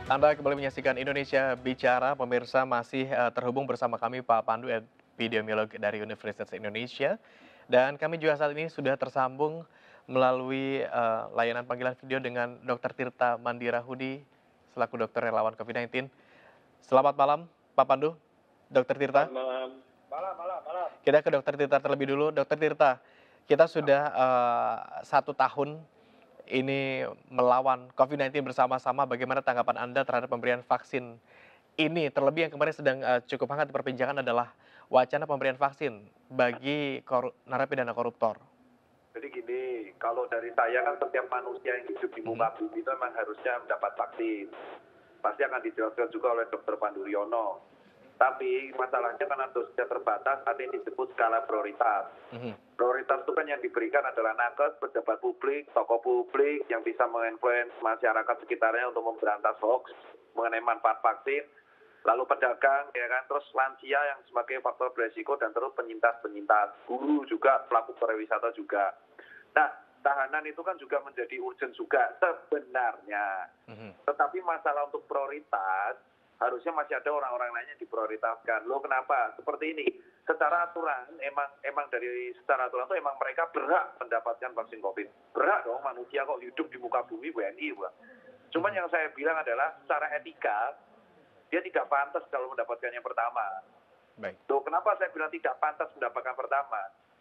Anda kembali menyaksikan Indonesia Bicara, pemirsa masih terhubung bersama kami Pak Pandu, epidemiolog dari Universitas Indonesia. Dan kami juga saat ini sudah tersambung melalui layanan panggilan video dengan Dr. Tirta Mandira Hudi, selaku dokter relawan COVID-19. Selamat malam, Pak Pandu, Dr. Tirta. Selamat malam. Malam. Kita ke Dr. Tirta terlebih dulu. Dr. Tirta, kita sudah 1 tahun ini melawan COVID-19 bersama-sama. Bagaimana tanggapan Anda terhadap pemberian vaksin ini? Terlebih yang kemarin sedang cukup hangat diperbincangkan adalah wacana pemberian vaksin bagi narapidana koruptor. Jadi gini, kalau dari saya kan setiap manusia yang hidup di muka bumi itu memang harusnya mendapat vaksin. Pasti akan dijelaskan juga oleh Dr. Pandu Riono. Tapi masalahnya karena dosisnya terbatas, ada yang disebut skala prioritas. Prioritas itu kan yang diberikan adalah nakes, pejabat publik, tokoh publik yang bisa menginfluence masyarakat sekitarnya untuk memberantas hoax mengenai manfaat vaksin. Lalu pedagang, ya kan, terus lansia yang sebagai faktor beresiko, dan terus penyintas-penyintas, guru juga, pelaku pariwisata juga. Nah, tahanan itu kan juga menjadi urgent juga sebenarnya. Tetapi masalah untuk prioritas, harusnya masih ada orang-orang lain yang diprioritaskan. Loh kenapa? Seperti ini. Secara aturan, emang dari secara aturan itu emang mereka berhak mendapatkan vaksin COVID. Berhak dong, manusia kok hidup di muka bumi, WNI. Cuman yang saya bilang adalah secara etika, dia tidak pantas kalau mendapatkan yang pertama. Baik. Loh kenapa saya bilang tidak pantas mendapatkan pertama?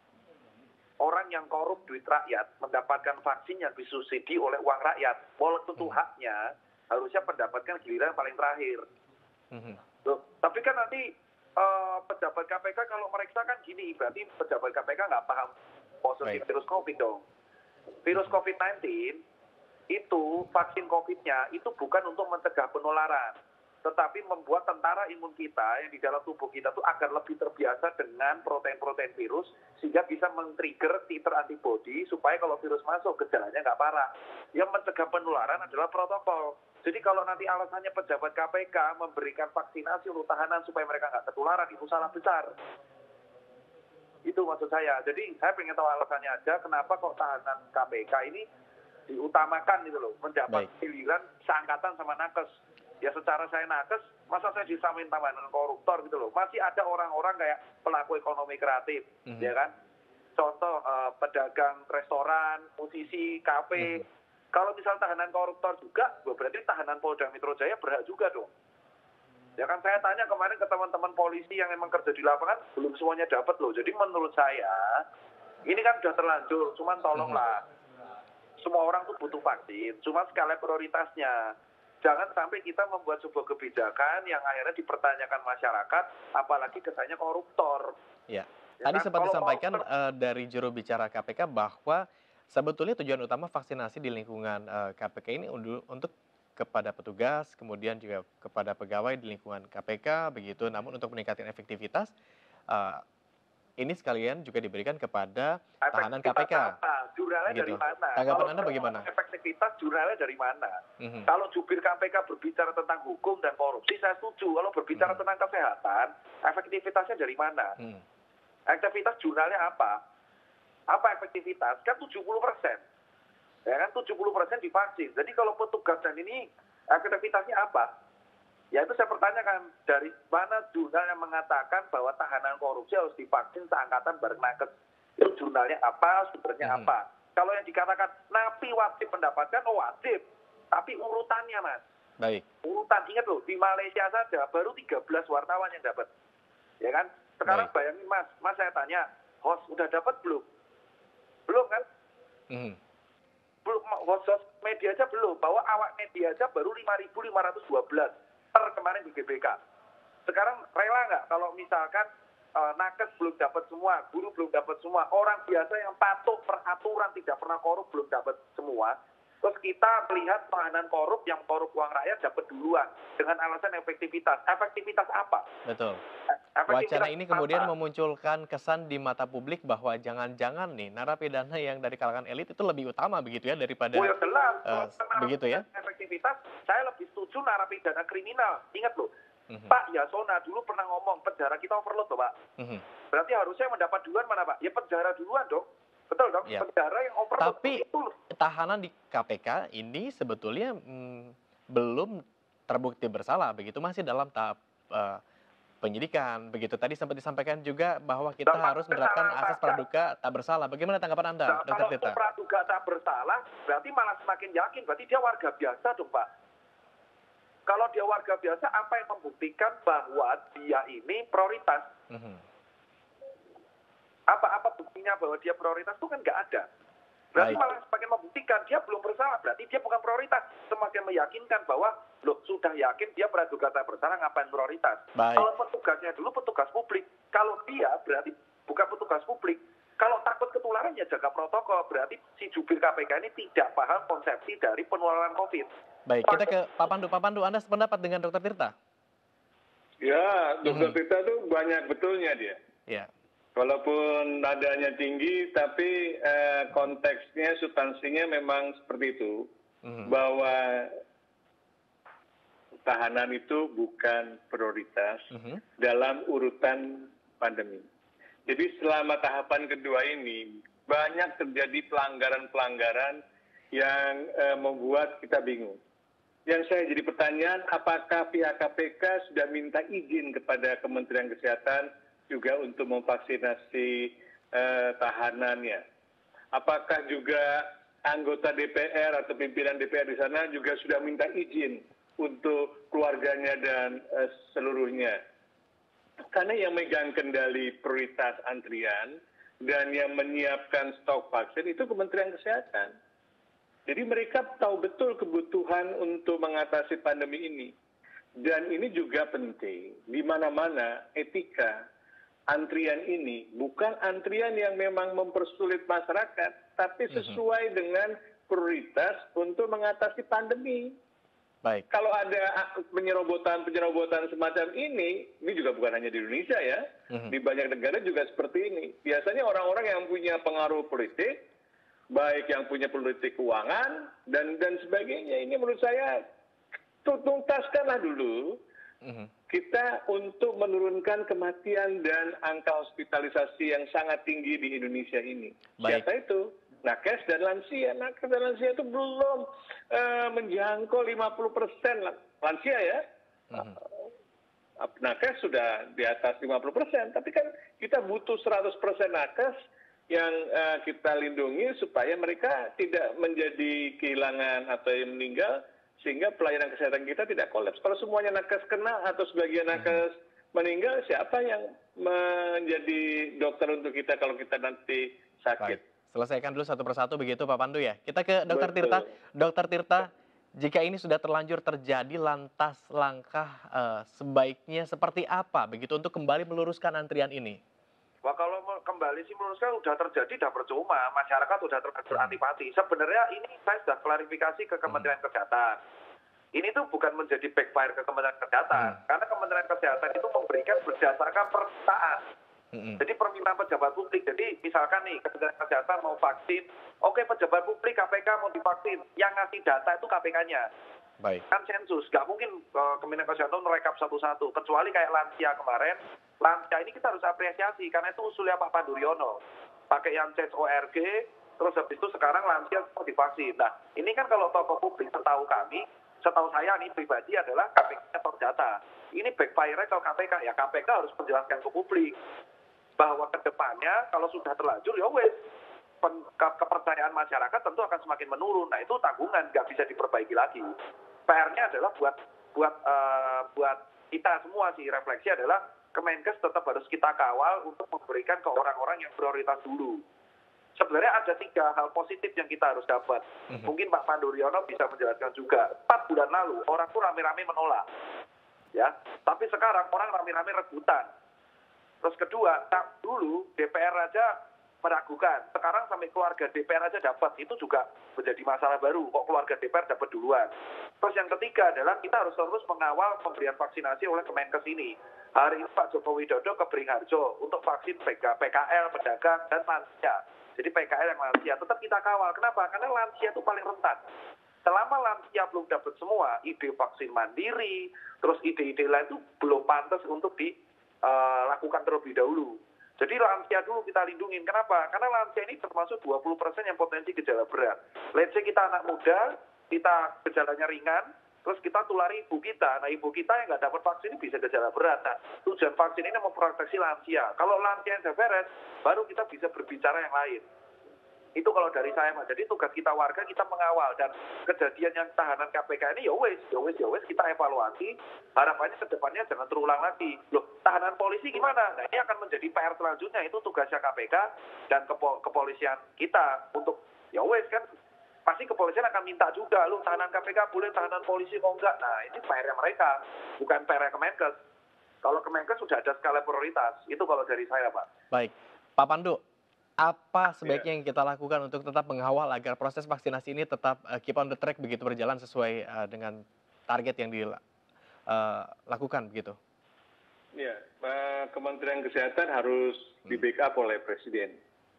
Orang yang korup duit rakyat mendapatkan vaksin yang disubsidi oleh uang rakyat. Walaupun itu haknya, harusnya mendapatkan giliran paling terakhir. Loh, tapi kan nanti pejabat KPK kalau meriksa kan gini, berarti pejabat KPK nggak paham posisi virus COVID dong. Virus COVID-19 itu, vaksin COVID-nya itu bukan untuk mencegah penularan, tetapi membuat tentara imun kita yang di dalam tubuh kita tuh agar lebih terbiasa dengan protein-protein virus, sehingga bisa men-trigger titer antibody supaya kalau virus masuk gejalanya nggak parah. Yang mencegah penularan adalah protokol. Jadi kalau nanti alasannya pejabat KPK memberikan vaksinasi untuk tahanan supaya mereka nggak ketularan, itu salah besar. Itu maksud saya. Jadi saya pengen tahu alasannya aja kenapa kok tahanan KPK ini diutamakan gitu loh, mendapat giliran seangkatan sama nakes. Ya secara saya nakes, masa saya disamain tahanan koruptor gitu loh. Masih ada orang-orang kayak pelaku ekonomi kreatif, ya kan? Contoh pedagang restoran, musisi, kafe. Kalau misal tahanan koruptor juga, berarti tahanan Polda Metro Jaya berhak juga dong. Ya kan saya tanya kemarin ke teman-teman polisi yang memang kerja di lapangan, belum semuanya dapat loh. Jadi menurut saya, ini kan sudah terlanjur, cuman tolonglah. Semua orang tuh butuh vaksin, cuma skala prioritasnya. Jangan sampai kita membuat sebuah kebijakan yang akhirnya dipertanyakan masyarakat, apalagi kesannya koruptor. Ya. Tadi sempat disampaikan dari juru bicara KPK bahwa sebetulnya tujuan utama vaksinasi di lingkungan KPK ini untuk kepada petugas, kemudian juga kepada pegawai di lingkungan KPK, begitu. Namun untuk meningkatkan efektivitas, ini sekalian juga diberikan kepada tahanan KPK. Jurnalnya gitu. dari mana? Tanggapan Anda bagaimana? Efektivitas jurnalnya dari mana? Kalau jubir KPK berbicara tentang hukum dan korupsi, saya setuju. Kalau berbicara tentang kesehatan, efektivitasnya dari mana? Efektivitas jurnalnya apa? Apa efektivitas? Kan 70%. Ya kan 70% divaksin. Jadi kalau petugas dan ini efektivitasnya apa? Ya itu saya pertanyakan, dari mana jurnal yang mengatakan bahwa tahanan korupsi harus divaksin seangkatan bareng nakes? Itu jurnalnya apa, sumbernya apa? Kalau yang dikatakan napi wajib mendapatkan, wajib. Tapi urutannya, Mas. Baik. Urutan, ingat loh, di Malaysia saja baru 13 wartawan yang dapat. Ya kan? Sekarang bayangin, Mas saya tanya, host udah dapat belum? Belum kan? Belum, host media aja belum. Bahwa awak media aja baru 5.512 per kemarin di GBK. Sekarang rela nggak kalau misalkan nakes belum dapat semua, guru belum dapat semua, orang biasa yang patuh peraturan tidak pernah korup belum dapat semua. Terus kita melihat tahanan korup yang korup uang rakyat dapat duluan dengan alasan efektivitas. Efektivitas apa? Betul. Wacana ini kemudian memunculkan kesan di mata publik bahwa jangan-jangan nih narapidana yang dari kalangan elit itu lebih utama begitu ya daripada begitu ya. Efektivitas, saya lebih setuju narapidana kriminal. Ingat loh, Pak Yasona dulu pernah ngomong penjara kita overload loh Pak. Berarti harusnya mendapat duluan mana Pak? Ya penjara duluan dong. Betul dong, penjara yang overload. Tapi tahanan di KPK ini sebetulnya belum terbukti bersalah begitu masih dalam tahap penyidikan begitu. Tadi sempat disampaikan juga bahwa kita Nah, harus menerapkan asas praduga tak bersalah. Bagaimana tanggapan Anda, nah, Dokter kalau itu Tirta? praduga tak bersalah, berarti malah semakin yakin, berarti dia warga biasa dong, Pak. Kalau dia warga biasa, apa yang membuktikan bahwa dia ini prioritas? Mhm. Apa buktinya bahwa dia prioritas itu kan nggak ada. Berarti Baik. malah semakin membuktikan dia belum bersalah, berarti dia bukan prioritas. Semakin meyakinkan bahwa, loh sudah yakin dia praduga tak bersalah, ngapain prioritas? Baik. Kalau petugasnya dulu petugas publik, kalau dia berarti bukan petugas publik. Kalau takut ketularan ya jaga protokol, berarti si jubir KPK ini tidak paham konsepsi dari penularan COVID. Baik, kita ke Pak Pandu. Pak Pandu, Anda sependapat dengan Dokter Tirta? Ya, Dokter Tirta tuh banyak betulnya dia. Ya. Walaupun nadanya tinggi, tapi konteksnya, substansinya memang seperti itu. Bahwa tahanan itu bukan prioritas dalam urutan pandemi. Jadi selama tahapan kedua ini, banyak terjadi pelanggaran-pelanggaran yang membuat kita bingung. Yang saya jadi pertanyaan, apakah pihak KPK sudah minta izin kepada Kementerian Kesehatan juga untuk memvaksinasi tahanannya? Apakah juga anggota DPR atau pimpinan DPR di sana juga sudah minta izin untuk keluarganya dan seluruhnya? Karena yang megang kendali prioritas antrian dan yang menyiapkan stok vaksin itu Kementerian Kesehatan. Jadi mereka tahu betul kebutuhan untuk mengatasi pandemi ini. Dan ini juga penting, di mana-mana etika antrian ini bukan antrian yang memang mempersulit masyarakat, tapi sesuai dengan prioritas untuk mengatasi pandemi. Baik. Kalau ada penyerobotan semacam ini juga bukan hanya di Indonesia ya, di banyak negara juga seperti ini. Biasanya orang-orang yang punya pengaruh politik, baik yang punya politik keuangan dan sebagainya, ini menurut saya tuntaskanlah dulu kita untuk menurunkan kematian dan angka hospitalisasi yang sangat tinggi di Indonesia ini. Baik. Siapa itu? Nakes dan lansia. Nakes dan lansia itu belum menjangkau 50% lansia ya. Nakes sudah di atas 50%, tapi kan kita butuh 100% nakes yang kita lindungi supaya mereka tidak menjadi kehilangan atau yang meninggal, sehingga pelayanan kesehatan kita tidak kolaps. Kalau semuanya nakes kena atau sebagian nakes meninggal, siapa yang menjadi dokter untuk kita kalau kita nanti sakit? Baik. Selesaikan dulu satu persatu begitu Pak Pandu ya. Kita ke Dokter Betul. Tirta. Dokter Tirta, jika ini sudah terlanjur terjadi, lantas langkah sebaiknya seperti apa begitu untuk kembali meluruskan antrian ini? Wah, kalau kembali sih menurut saya sudah terjadi, sudah percuma. Masyarakat sudah terlanjur antipati. Sebenarnya ini saya sudah klarifikasi ke Kementerian Kesehatan. Ini tuh bukan menjadi backfire ke Kementerian Kesehatan. Karena Kementerian Kesehatan itu memberikan berdasarkan permintaan. Jadi permintaan pejabat publik. Jadi misalkan nih Kementerian Kesehatan mau vaksin, oke pejabat publik KPK mau divaksin, yang ngasih data itu KPK-nya. Baik. Kan sensus, nggak mungkin Kementerian Kesehatan merekap satu-satu. Kecuali kayak lansia kemarin, lansia ini kita harus apresiasi karena itu usulnya Pak Pandu Riono. Pakai yang CES ORG, terus habis itu sekarang lansia mau divaksin. Nah ini kan kalau tokoh publik setahu kami, setahu saya nih pribadi adalah KPK terdata. Ini backfire-nya ke KPK, ya KPK harus menjelaskan ke publik bahwa ke depannya kalau sudah terlanjur ya wes kepercayaan masyarakat tentu akan semakin menurun. Nah itu tanggungan, nggak bisa diperbaiki lagi. PR-nya adalah buat kita semua sih, refleksi adalah Kemenkes tetap harus kita kawal untuk memberikan ke orang-orang yang prioritas dulu. Sebenarnya ada 3 hal positif yang kita harus dapat. Mungkin Pak Pandu Riono bisa menjelaskan juga. 4 bulan lalu orang tuh rame-rame menolak, ya. Tapi sekarang orang rame-rame rebutan. Terus kedua, dulu DPR aja meragukan. Sekarang sampai keluarga DPR aja dapat, itu juga menjadi masalah baru. Kok keluarga DPR dapat duluan? Terus yang ketiga adalah kita harus terus mengawal pemberian vaksinasi oleh Kemenkes ini. Hari ini Pak Joko Widodo ke Beringharjo untuk vaksin PKL, pedagang, dan lansia. Jadi PKL yang lansia tetap kita kawal. Kenapa? Karena lansia itu paling rentan. Selama lansia belum dapat semua, ide vaksin mandiri, terus ide-ide lain itu belum pantas untuk dilakukan terlebih dahulu. Jadi lansia dulu kita lindungin. Kenapa? Karena lansia ini termasuk 20% yang potensi gejala berat. Let's say kita anak muda, kita gejalanya ringan, terus kita tulari ibu kita. Nah, ibu kita yang nggak dapat vaksin ini bisa gejala berat. Nah, tujuan vaksin ini memproteksi lansia. Kalau lansia yang sudah beres, baru kita bisa berbicara yang lain. Itu kalau dari saya, Mas. Jadi tugas kita warga, kita mengawal. Dan kejadian yang tahanan KPK ini, ya wes, kita evaluasi. Harapannya ke depannya jangan terulang lagi. Loh, tahanan polisi gimana? Nah, ini akan menjadi PR selanjutnya. Itu tugasnya KPK dan kepolisian kita. Untuk, ya wes kan, pasti kepolisian akan minta juga. Loh, tahanan KPK boleh, tahanan polisi kok enggak? Nah, ini PR-nya mereka, bukan PR-nya Kemenkes. Kalau Kemenkes sudah ada skala prioritas. Itu kalau dari saya, Pak. Baik. Pak Pandu, apa sebaiknya yang kita lakukan untuk tetap mengawal agar proses vaksinasi ini tetap keep on the track begitu berjalan sesuai dengan target yang dilakukan begitu? Ya, Kementerian Kesehatan harus di backup oleh Presiden.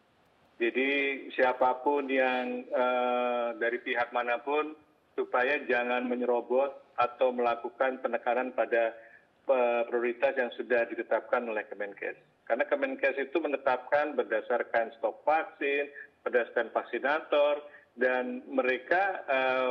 Jadi siapapun yang dari pihak manapun supaya jangan menyerobot atau melakukan penekanan pada prioritas yang sudah ditetapkan oleh Kemenkes. Karena Kemenkes itu menetapkan berdasarkan stok vaksin, berdasarkan vaksinator, dan mereka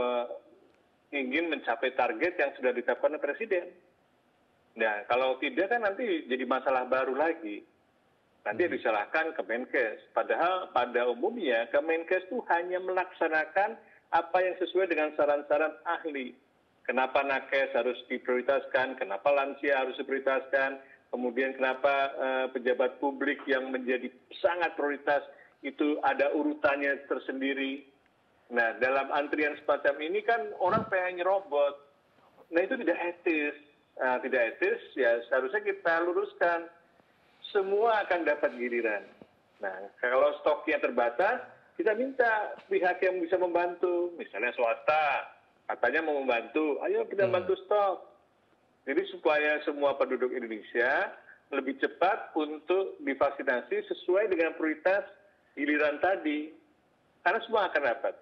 ingin mencapai target yang sudah ditetapkan oleh Presiden. Nah, kalau tidak kan nanti jadi masalah baru lagi. Nanti disalahkan Kemenkes. Padahal pada umumnya Kemenkes itu hanya melaksanakan apa yang sesuai dengan saran-saran ahli. Kenapa nakes harus diprioritaskan, kenapa lansia harus diprioritaskan, kemudian kenapa pejabat publik yang menjadi sangat prioritas itu ada urutannya tersendiri. Nah, dalam antrian semacam ini kan orang pengen nyerobot. Nah, itu tidak etis. Tidak etis, ya seharusnya kita luruskan. Semua akan dapat giliran. Nah, kalau stoknya terbatas, kita minta pihak yang bisa membantu. Misalnya swasta, katanya mau membantu, ayo kita bantu stok. Jadi supaya semua penduduk Indonesia lebih cepat untuk divaksinasi sesuai dengan prioritas giliran tadi. Karena semua akan dapat.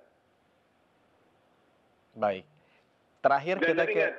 Baik. Terakhir dan kita ingat,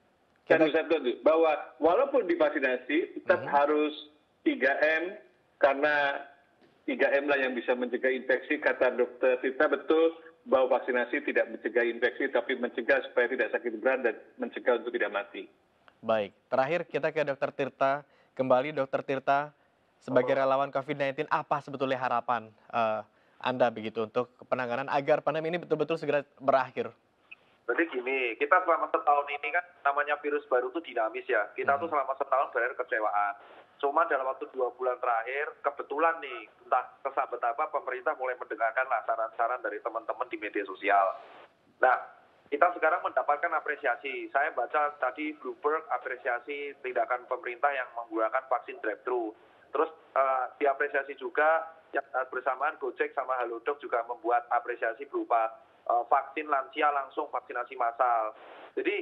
bahwa walaupun divaksinasi tetap harus 3M, karena 3M lah yang bisa mencegah infeksi. Kata Dr. Tirta betul bahwa vaksinasi tidak mencegah infeksi, tapi mencegah supaya tidak sakit berat dan mencegah untuk tidak mati. Baik, terakhir kita ke Dr. Tirta. Kembali Dr. Tirta, sebagai relawan COVID-19, apa sebetulnya harapan Anda begitu untuk penanganan agar pandemi ini betul-betul segera berakhir? Jadi gini, kita selama setahun ini kan namanya virus baru itu dinamis ya. Kita tuh selama setahun banyak kecewaan. Cuma dalam waktu 2 bulan terakhir, kebetulan nih, entah kesabet apa, pemerintah mulai mendengarkan saran-saran dari teman-teman di media sosial. Nah, kita sekarang mendapatkan apresiasi. Saya baca tadi Bloomberg apresiasi tindakan pemerintah yang menggunakan vaksin drive-thru. Terus diapresiasi juga bersamaan Gojek sama Halodoc juga membuat apresiasi berupa vaksin lansia langsung vaksinasi massal. Jadi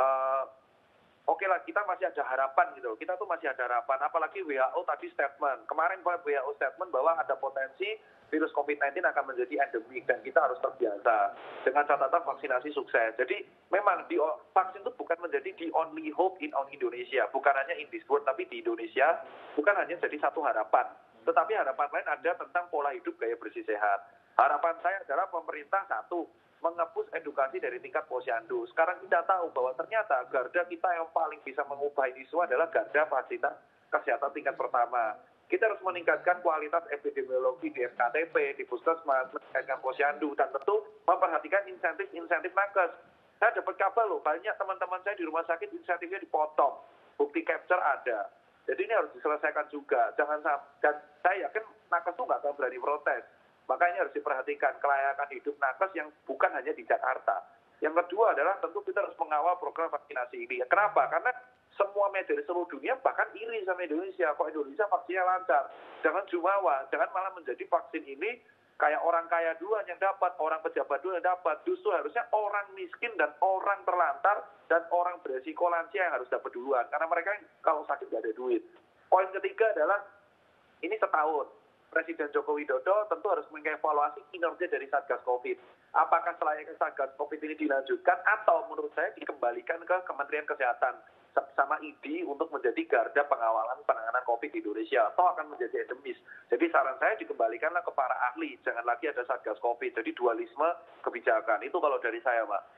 oke lah, kita masih ada harapan gitu. Kita tuh masih ada harapan. Apalagi WHO tadi statement. Kemarin WHO statement bahwa ada potensi virus COVID-19 akan menjadi endemik dan kita harus terbiasa dengan catatan vaksinasi sukses. Jadi memang vaksin itu bukan menjadi the only hope in Indonesia. Bukan hanya in this world, tapi di Indonesia bukan hanya jadi satu harapan. Tetapi harapan lain ada tentang pola hidup gaya bersih sehat. Harapan saya adalah pemerintah satu, mengepus edukasi dari tingkat posyandu. Sekarang kita tahu bahwa ternyata garda kita yang paling bisa mengubah ini semua adalah garda fasilitas kesehatan tingkat pertama. Kita harus meningkatkan kualitas epidemiologi di FKTP, di puskesmas, meningkatkan posyandu, dan tentu memperhatikan insentif-insentif nakes. Saya dapat kabar loh, banyak teman-teman saya di rumah sakit insentifnya dipotong, bukti capture ada. Jadi ini harus diselesaikan juga. Jangan sampai, dan saya yakin nakes itu nggak akan berani protes. Makanya harus diperhatikan kelayakan hidup nakes yang bukan hanya di Jakarta. Yang kedua adalah tentu kita harus mengawal program vaksinasi ini. Kenapa? Karena semua media di seluruh dunia bahkan iri sama Indonesia. Kok Indonesia vaksinnya lancar? Jangan jumawa, jangan malah menjadi vaksin ini kayak orang kaya duluan yang dapat, orang pejabat duluan yang dapat. Justru harusnya orang miskin dan orang terlantar dan orang beresiko lansia yang harus dapat duluan. Karena mereka kalau sakit nggak ada duit. Poin ketiga adalah ini setahun. Presiden Joko Widodo tentu harus mengevaluasi kinerja dari Satgas Covid. Apakah selayaknya Satgas Covid ini dilanjutkan atau menurut saya dikembalikan ke Kementerian Kesehatan sama ID untuk menjadi garda pengawalan penanganan Covid di Indonesia atau akan menjadi endemis. Jadi saran saya dikembalikanlah ke para ahli, jangan lagi ada Satgas Covid. Jadi dualisme kebijakan itu kalau dari saya, Pak.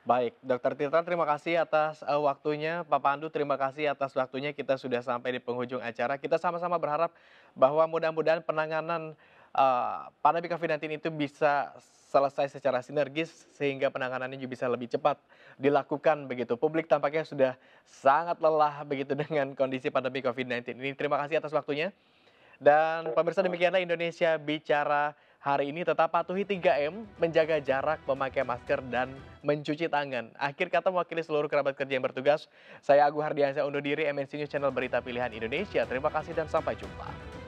Baik, Dokter Tirta terima kasih atas waktunya, Pak Pandu terima kasih atas waktunya. Kita sudah sampai di penghujung acara. Kita sama-sama berharap bahwa mudah-mudahan penanganan pandemi COVID-19 itu bisa selesai secara sinergis sehingga penanganannya juga bisa lebih cepat dilakukan begitu. Publik tampaknya sudah sangat lelah begitu dengan kondisi pandemi COVID-19 ini. Terima kasih atas waktunya. Dan pemirsa demikianlah Indonesia Bicara hari ini, tetap patuhi 3M, menjaga jarak, memakai masker, dan mencuci tangan. Akhir kata mewakili seluruh kerabat kerja yang bertugas, saya Agu Hardiansyah undur diri, MNC News Channel Berita Pilihan Indonesia. Terima kasih dan sampai jumpa.